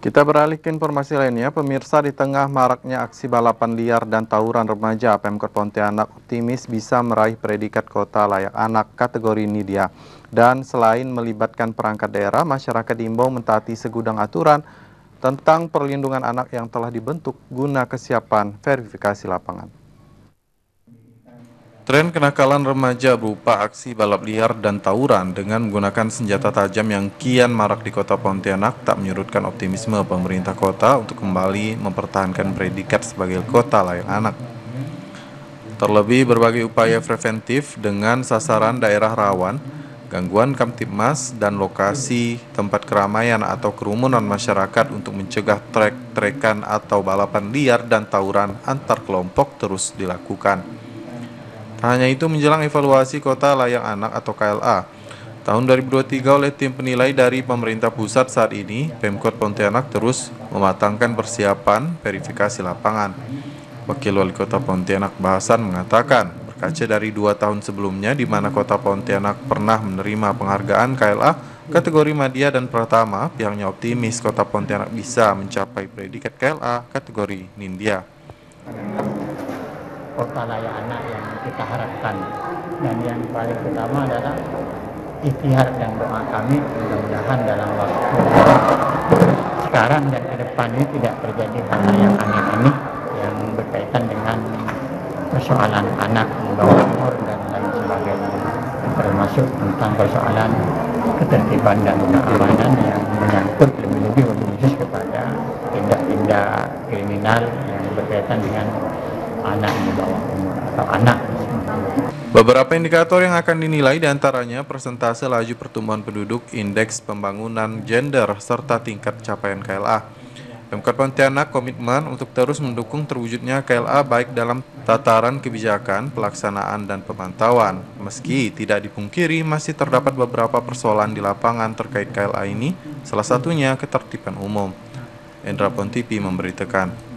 Kita beralih ke informasi lainnya, pemirsa. Di tengah maraknya aksi balapan liar dan tawuran remaja, Pemkot Pontianak optimis bisa meraih predikat kota layak anak kategori Nidia. Dan selain melibatkan perangkat daerah, masyarakat diimbau mentaati segudang aturan tentang perlindungan anak yang telah dibentuk guna kesiapan verifikasi lapangan. Tren kenakalan remaja berupa aksi balap liar dan tawuran dengan menggunakan senjata tajam yang kian marak di kota Pontianak tak menyurutkan optimisme pemerintah kota untuk kembali mempertahankan predikat sebagai kota layak anak. Terlebih berbagai upaya preventif dengan sasaran daerah rawan, gangguan Kamtibmas, dan lokasi tempat keramaian atau kerumunan masyarakat untuk mencegah trek-trekan atau balapan liar dan tawuran antar kelompok terus dilakukan. Tak hanya itu, menjelang evaluasi Kota Layak Anak atau KLA tahun 2023 oleh tim penilai dari pemerintah pusat, saat ini Pemkot Pontianak terus mematangkan persiapan verifikasi lapangan. Wakil Wali Kota Pontianak Bahasan mengatakan, berkaca dari 2 tahun sebelumnya di mana Kota Pontianak pernah menerima penghargaan KLA kategori Madya dan Pratama, pihaknya optimis Kota Pontianak bisa mencapai predikat KLA kategori Nindya. Kota layak anak yang kita harapkan, dan yang paling utama adalah ikhtiar dan doa kami mudah-mudahan dalam waktu sekarang dan ke depan ini tidak terjadi hal yang aneh-aneh yang berkaitan dengan persoalan anak di bawah umur dan lain sebagainya, termasuk tentang persoalan ketertiban dan keamanan yang menyangkut lebih-lebih khusus kepada tindak-tindak kriminal yang berkaitan dengan anak di bawah umur atau anak. Beberapa indikator yang akan dinilai diantaranya persentase laju pertumbuhan penduduk, indeks pembangunan gender, serta tingkat capaian KLA. Pemkot Pontianak komitmen untuk terus mendukung terwujudnya KLA baik dalam tataran kebijakan, pelaksanaan, dan pemantauan. Meski tidak dipungkiri masih terdapat beberapa persoalan di lapangan terkait KLA ini, salah satunya ketertiban umum. Endra Pontipi memberitakan.